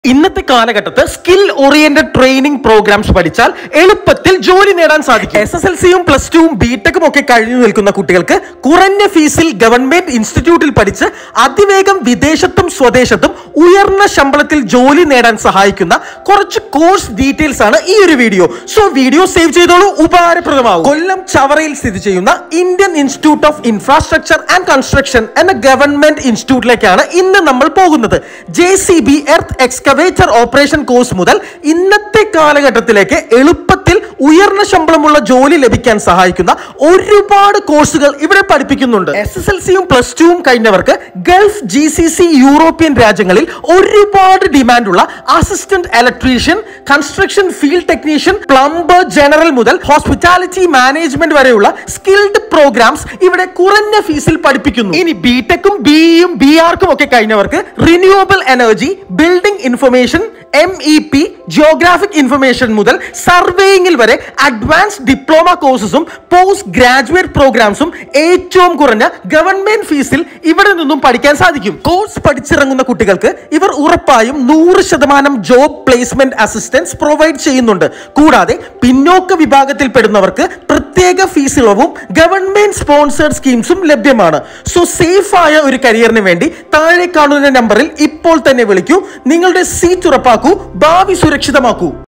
ഇന്നത്തെ കാലഘട്ടത്തിൽ skill oriented training programmes പഠിച്ചാൽ എളുപ്പത്തിൽ ജോലി നേടാൻ സാധിക്കും. SSLCയും +2ഉം ബിടെക്കും ഒക്കെ കഴിഞ്ഞു നിൽക്കുന്ന കുട്ടികൾക്ക് കുറഞ്ഞ ഫീസിൽ ഗവൺമെന്റ് ഇൻസ്റ്റിറ്റ്യൂട്ടിൽ പഠിച്ച് അതിവേഗം വിദേശത്തും സ്വദേശത്തും ഉയർന്ന ശമ്പളത്തിൽ ജോലി നേടാൻ സഹായിക്കുന്ന കുറച്ച് കോഴ്സ് ഡീറ്റെയിൽസ് ആണ് ഈ ഒരു വീഡിയോ. സോ വീഡിയോ സേവ് ചെയ്തോളൂ, ഉപകാരപ്രദമാകും. കൊല്ലം ചവറയിൽ സ്ഥിതി ചെയ്യുന്ന Indian institute of infrastructure and construction എന്ന ഗവൺമെന്റ് ഇൻസ്റ്റിറ്റ്യൂട്ടിലേക്കാണ് ഇന്ന് നമ്മൾ പോകുന്നത്. JCB earth excavator operation course മുതൽ ഇന്നത്തെ കാലഘട്ടത്തിലേക്ക് എളുപ്പത്തിൽ ഉയർന്ന ശമ്പളമുള്ള ജോലി ലഭിക്കാൻ സഹായിക്കുന്ന ഒരുപാട് കോഴ്സുകൾ ഇവിടെ പഠിപ്പിക്കുന്നുണ്ട്. SSLCയും +2ഉം കഴിഞ്ഞവർക്ക് ഗൾഫ്, GCC, യൂറോപ്യൻ രാജ്യങ്ങളിൽ ഒരുപാട് ഡിമാൻഡുള്ള assistant electrician, construction field technician, plumber, general മുതൽ ഹോസ്പിറ്റാലിറ്റി മാനേജ്മെന്റ് വരെയുള്ള സ്കിൽഡ് പ്രോഗ്രാംസ് ഇവിടെ കുറഞ്ഞ ഫീസിൽ പഠിപ്പിക്കുന്നു. ഇനി ബിടെക്കും BEയും BRക്കും ഒക്കെ കഴിഞ്ഞവർക്ക് renewable energy, building information, MEP, geographic information മുതൽ സർവേയിങ്ങിൽ വരെ അഡ്വാൻസ് ഡിപ്ലോമ കോഴ്സസും പോസ്റ്റ് ഗ്രാജുവേറ്റ് പ്രോഗ്രാംസും ഏറ്റവും കുറഞ്ഞ ഗവൺമെന്റ് ഫീസിൽ ഇവിടെ നിന്നും പഠിക്കാൻ സാധിക്കും. കോഴ്സ് പഠിച്ചിറങ്ങുന്ന കുട്ടികൾക്ക് ഇവർ ഉറപ്പായും 100% ജോബ് പ്ലേസ്മെന്റ് അസിസ്റ്റൻസ് പ്രൊവൈഡ് ചെയ്യുന്നുണ്ട്. കൂടാതെ പിന്നോക്ക വിഭാഗത്തിൽപ്പെടുന്നവർക്ക് പ്രത്യേക ഫീസ് ഇളവും ഗവൺമെന്റ് സ്പോൺസേഡ് സ്കീംസും ലഭ്യമാണ്. സോ സേഫ് ആയ ഒരു കരിയറിന് വേണ്ടി താഴെ കാണുന്ന നമ്പറിൽ ഇപ്പോൾ തന്നെ വിളിക്കൂ. നിങ്ങളുടെ സീറ്റ് ഉറപ്പാക്കൂ, ഭാവി സുരക്ഷിതമാക്കൂ.